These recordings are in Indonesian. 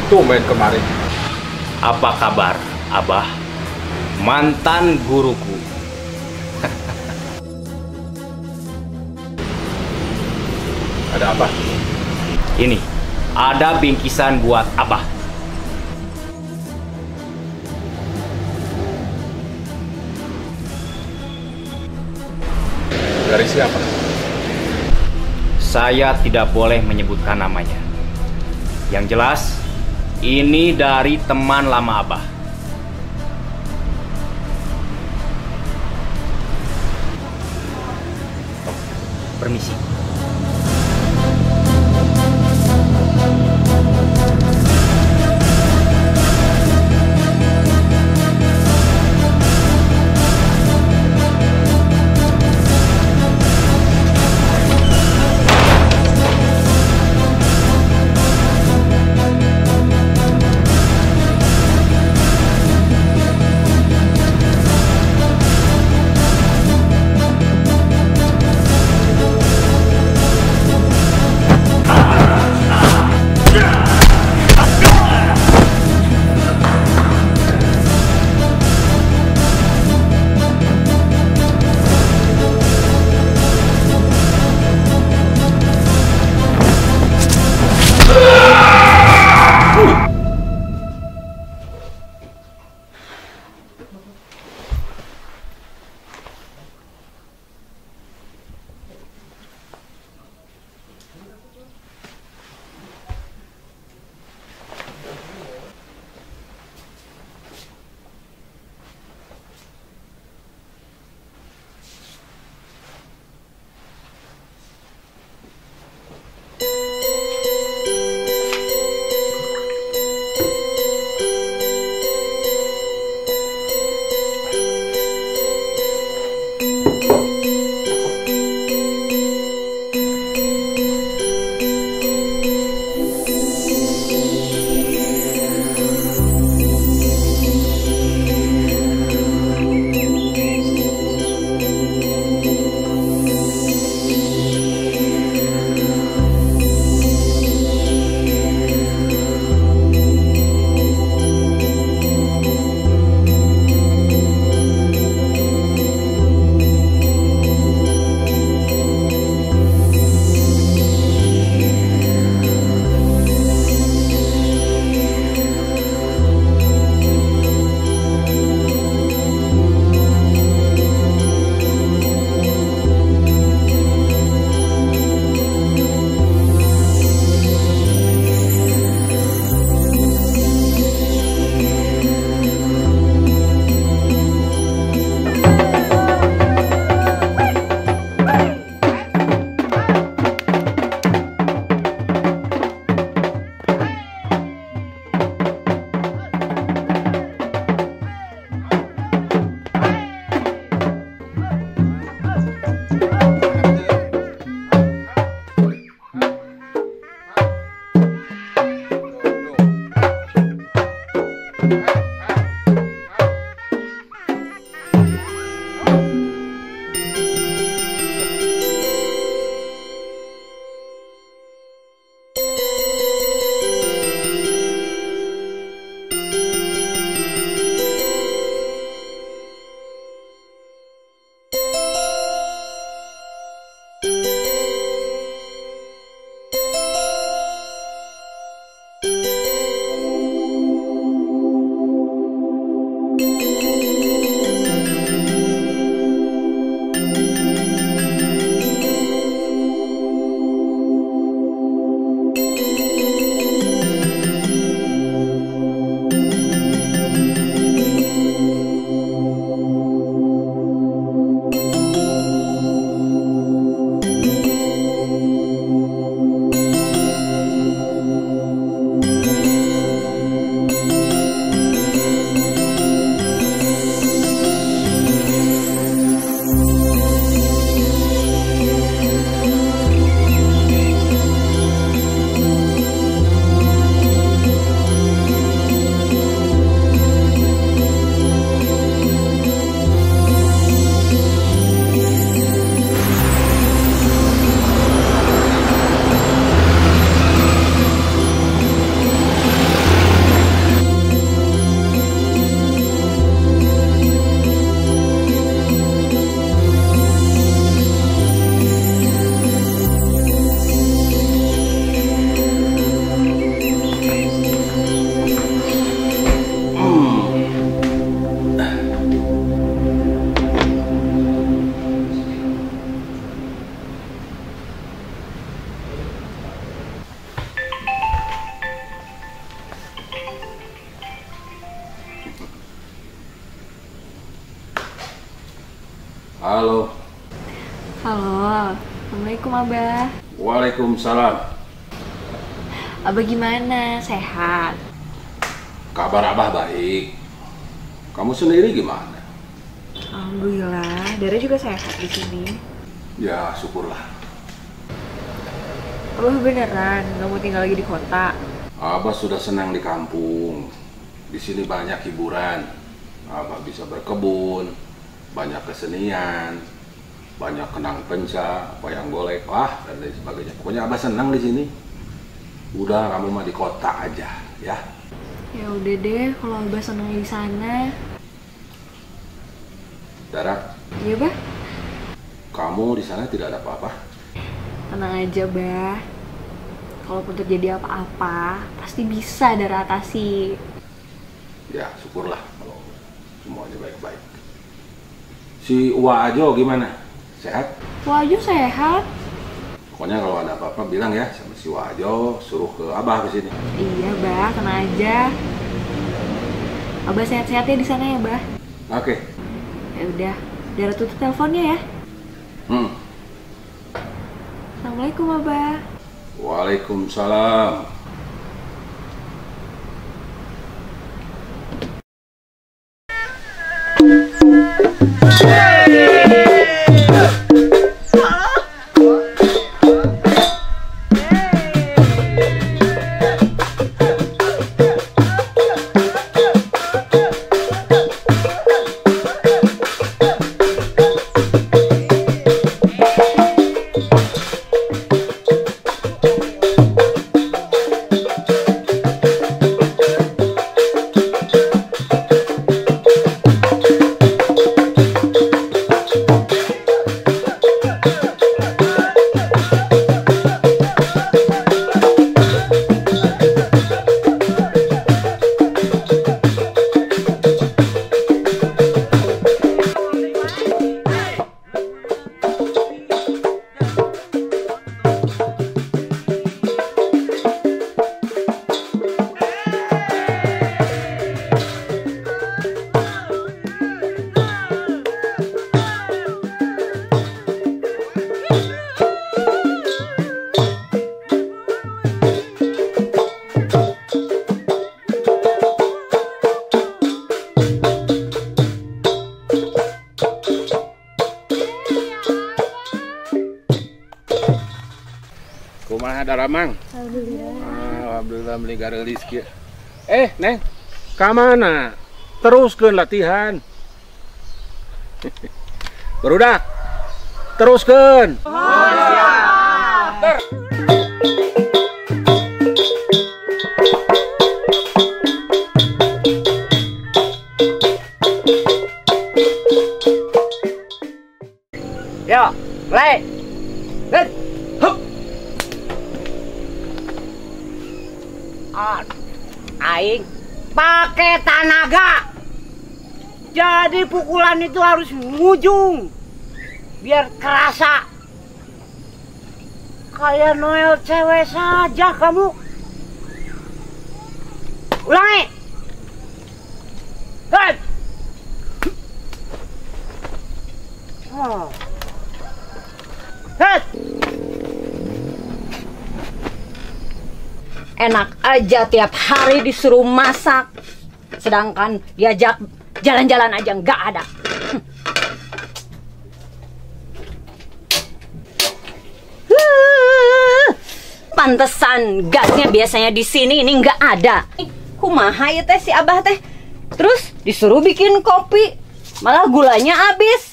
Tumben kemarin. Apa kabar, Abah? Mantan guruku. Ada apa? Ini, ada bingkisan buat Abah. Dari siapa? Saya tidak boleh menyebutkan namanya. Yang jelas, ini dari teman lama Abah. Permisi. Halo. Halo, Assalamualaikum Abah. Waalaikumsalam. Abah gimana? Sehat? Kabar Abah baik. Kamu sendiri gimana? Alhamdulillah, Dara juga sehat di sini. Ya, syukurlah. Abah beneran nggak mau tinggal lagi di kota? Abah sudah senang di kampung. Di sini banyak hiburan. Abah bisa berkebun, banyak kesenian, banyak kenang penca, wayang golek, dan lain sebagainya. Pokoknya Abah senang di sini. Udah, kamu mah di kota aja, ya. Ya udah deh, kalau Abah senang di sana. Dara, Iya, Bah? kamu di sana tidak ada apa-apa? Tenang aja, Bah. Kalaupun terjadi apa-apa, pasti bisa Dara atasi. Ya, syukurlah kalau semuanya baik-baik. Si Uwa Ajo gimana? Sehat? Wah, Aju sehat. Pokoknya kalau ada apa-apa bilang ya sama si Uwa Ajo, suruh ke Abah ke sini. Iya, Bah, tenang aja. Abah sehat-sehat ya di sana ya, Bah. Oke. Ya udah, Dara tutup teleponnya ya. Assalamualaikum, Abah. Waalaikumsalam. Kumaha Daramang? Alhamdulillah meninggal rezeki. Neng, ka mana? Teruskeun latihan. Barudak. Teruskeun. Yo, play. Good. Hup. Aing pakai tenaga. Jadi pukulan itu harus ngujung biar kerasa. Kayak Noel cewek saja kamu. Ulangi. Good. Oh. Good. Enak aja tiap hari disuruh masak, sedangkan diajak jalan-jalan aja nggak ada. Pantesan gasnya biasanya di sini ini nggak ada. Kumaha ya teh si Abah teh. Terus disuruh bikin kopi, malah gulanya habis.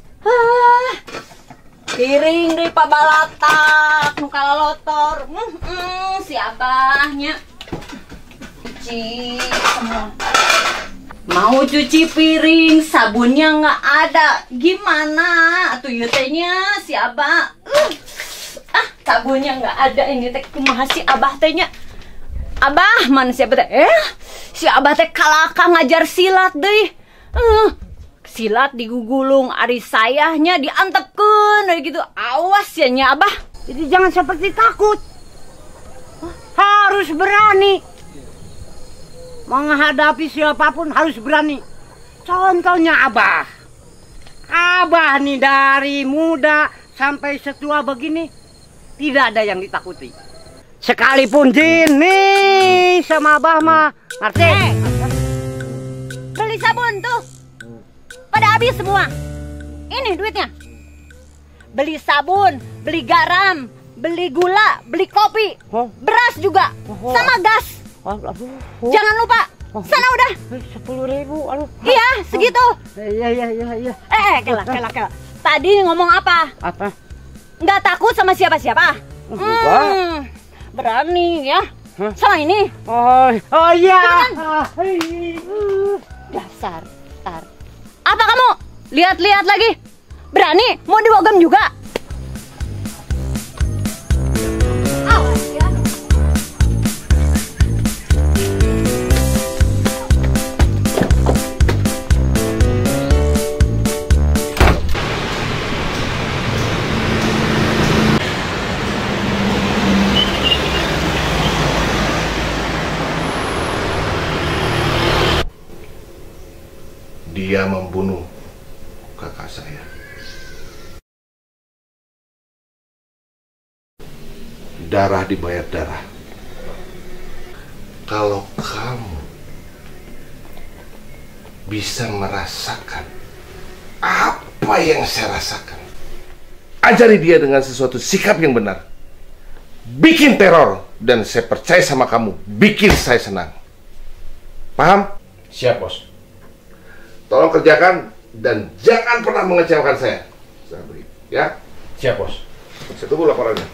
Piring di pabalatak, nu kalalotor. Si Abahnya cuci semua. Mau cuci piring, sabunnya nggak ada. Gimana atuh ieu tehnya si Abah? Sabunnya nggak ada, ini teh kumaha si Abah tehnya? Abah mana siapa teh? Si Abah teh kalaka ngajar silat deui. Silat digugulung, ari sayahnya diantepkeun gitu. Awas ya nya Abah. Jadi jangan seperti takut. Harus berani. Menghadapi siapapun harus berani. Contohnya Abah. Abah nih dari muda sampai setua begini tidak ada yang ditakuti. Sekalipun jin nih sama Abah mah, ngerti? Beli sabun tuh. Pada habis semua. Ini duitnya. Beli sabun, beli garam, beli gula, beli kopi, beras juga, sama gas. Jangan lupa. Sana udah. 10.000, aduh. Iya, segitu. Iya. Kela. Tadi ngomong apa? Apa? Nggak takut sama siapa-siapa? Enggak. Berani ya? Sama ini. Oh iya. Dasar, tar. Apa kamu? Lihat-lihat lagi. Berani? Mau dibogem juga? Awas ya. Dia membunuh kakak saya. Darah dibayar darah. Kalau kamu bisa merasakan apa yang saya rasakan, ajari dia dengan sesuatu sikap yang benar. Bikin teror, dan saya percaya sama kamu, bikin saya senang. Paham? Siap, Bos. Tolong kerjakan dan jangan pernah mengecewakan saya. Sabri, ya? Siap, Bos. Saya tunggu laporannya.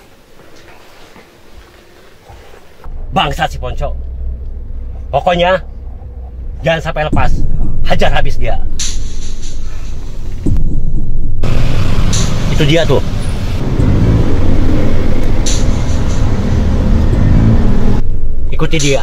Bangsa si Ponco. Pokoknya jangan sampai lepas. Hajar habis dia. Itu dia tuh. Ikuti dia.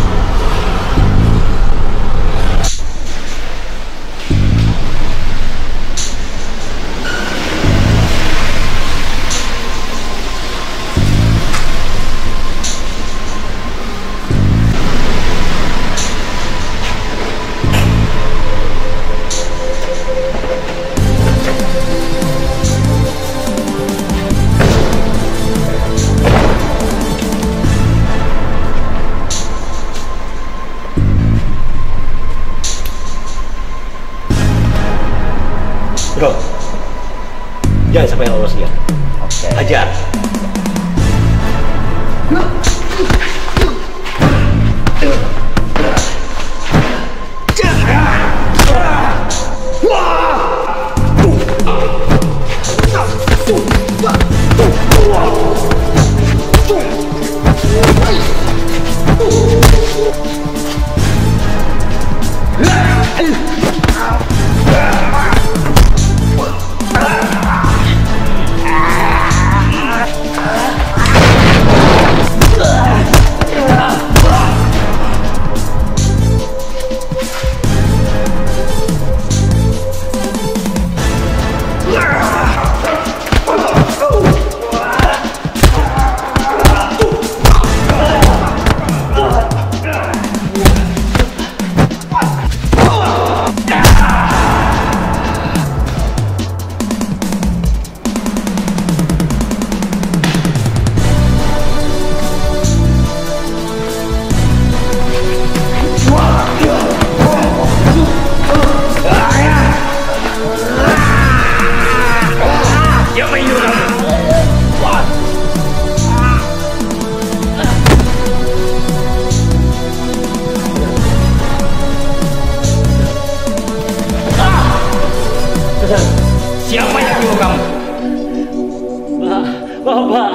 Bro, jangan sampai lolos dia. Hajar. Siapa yang nyuruh kamu? Bapak.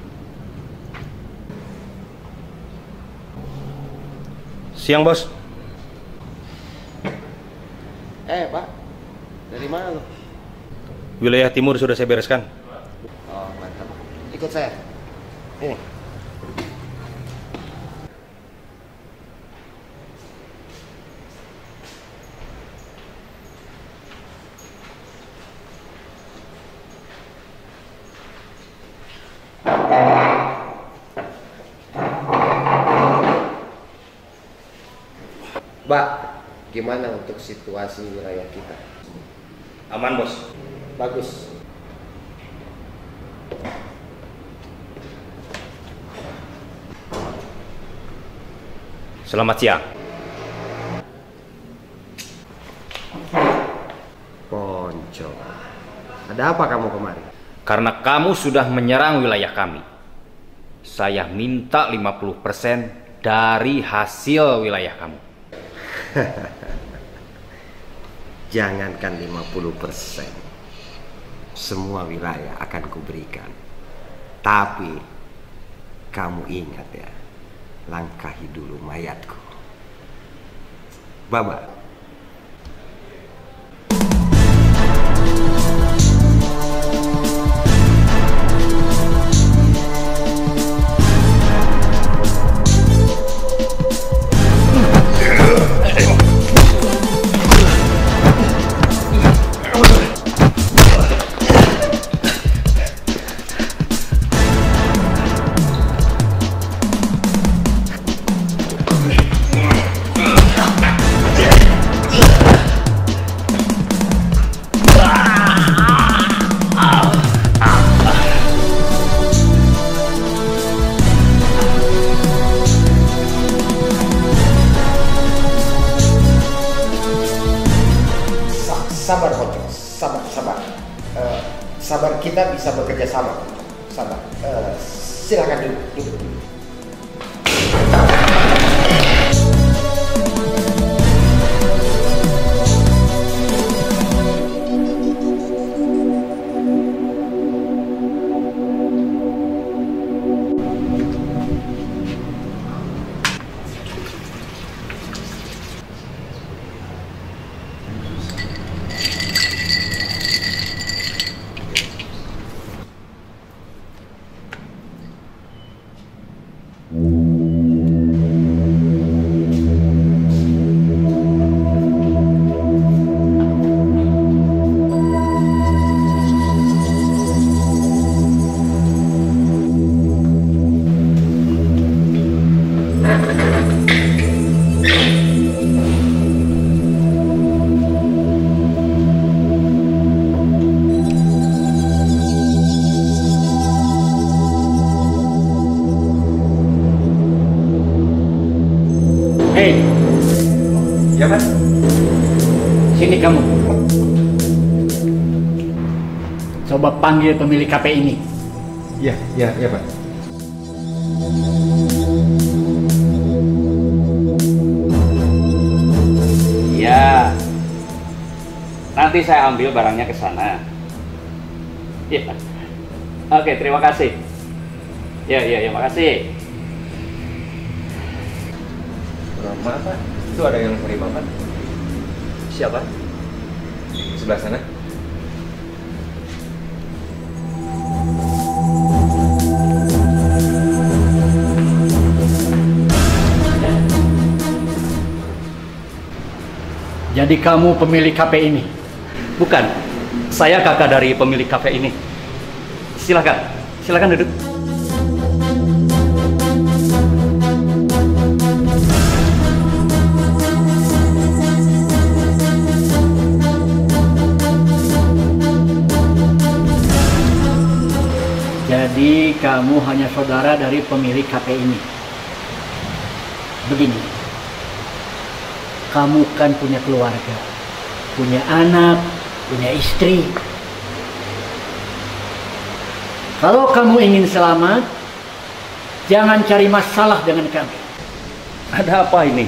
Siang, Bos. Wilayah timur sudah saya bereskan. Oh, mantap. Ikut saya. Ini. Mbak, gimana untuk situasi wilayah kita? Aman, Bos. Bagus. Selamat siang. Ponco, ada apa kamu kemari? Karena kamu sudah menyerang wilayah kami, saya minta 50% dari hasil wilayah kamu. Jangankan 50%, semua wilayah akan kuberikan. Tapi kamu ingat ya, langkahi dulu mayatku. Baba. Sabar, Ponco. Sabar. Sabar, kita bisa bekerja sama. Sabar. Silakan duduk. Ya, Pak? Sini kamu. Coba panggil pemilik KP ini. Ya, Pak. Ya. Nanti saya ambil barangnya ke sana. Ya. Oke, terima kasih. Ya, makasih. Maaf, Pak. Itu ada yang menerima, Pak. Siapa? Sebelah sana. Jadi kamu pemilik kafe ini? Bukan, saya kakak dari pemilik kafe ini. Silakan duduk. Jadi kamu hanya saudara dari pemilik kafe ini. Begini, kamu kan punya keluarga, punya anak, punya istri. Kalau kamu ingin selamat, jangan cari masalah dengan kami. Ada apa ini?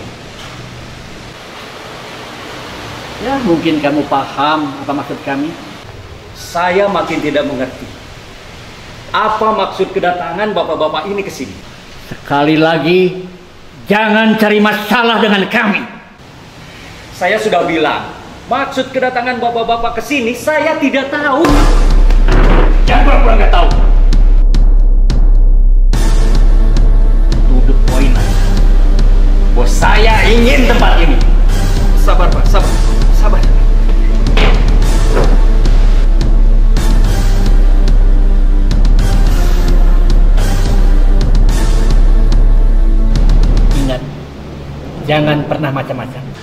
Ya, mungkin kamu paham apa maksud kami. Saya makin tidak mengerti. Apa maksud kedatangan bapak-bapak ini ke sini? Sekali lagi, jangan cari masalah dengan kami. Saya sudah bilang, Maksud kedatangan bapak-bapak ke sini saya tidak tahu. Jangan pura-pura nggak tahu. To the point aja. Bos saya ingin tempat ini. Sabar Pak, sabar. Ingat, jangan pernah macam-macam.